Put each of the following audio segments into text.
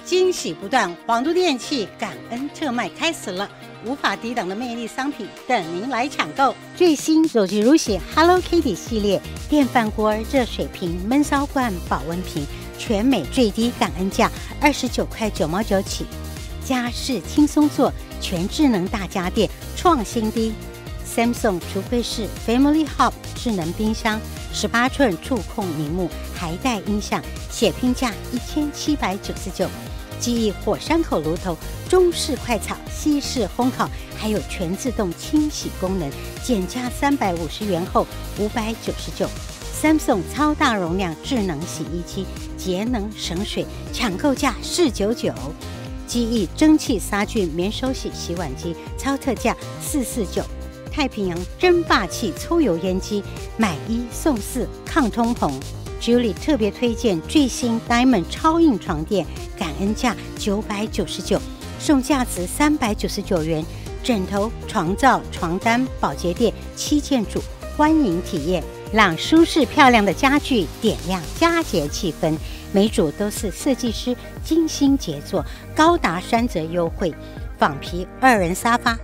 惊喜不断，皇都电器感恩特卖开始了，无法抵挡的魅力商品等您来抢购。最新手机如洗 Hello Kitty 系列电饭锅、热水瓶、焖烧罐、保温瓶，全美最低感恩价29.9毛9起。家事轻松做，全智能大家电创新低。Samsung 橱柜式 Family Hub 智能冰箱，18寸触控屏幕，还带音响，血拼价1799。记忆火山口炉头，中式快炒，西式烘烤，还有全自动清洗功能，减价350元后599。Samsung 超大容量智能洗衣机，节能省水，抢购价499。记忆蒸汽杀菌免手洗洗碗机，超特价449。太平洋争霸器抽油烟机，买1送4，抗通膨。Julie 特别推荐最新 Diamond 超硬床垫，感恩价999，送价值399元。枕头、床罩、床单、保洁垫7件组，欢迎体验，让舒适漂亮的家具点亮佳节气氛。每组都是设计师精心杰作，高达3折优惠。仿皮2人沙发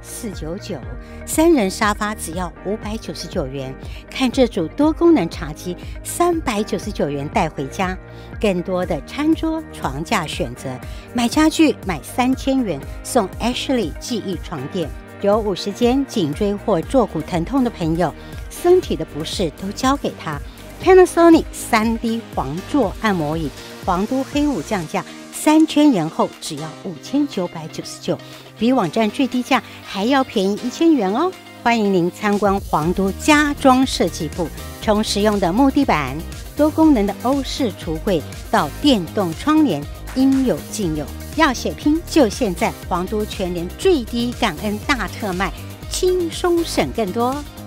499，3人沙发只要599元。看这组多功能茶几399元带回家，更多的餐桌床架选择。买家具买3000元送 Ashley 记忆床垫。有50间颈椎或坐骨疼痛的朋友，身体的不适都交给他。Panasonic 3D 皇座按摩椅，皇都黑五降价3000元后只要5999，比网站最低价还要便宜1000元哦！欢迎您参观皇都家装设计部，从实用的木地板、多功能的欧式橱柜到电动窗帘，应有尽有。要血拼就现在，皇都全联最低感恩大特卖，轻松省更多。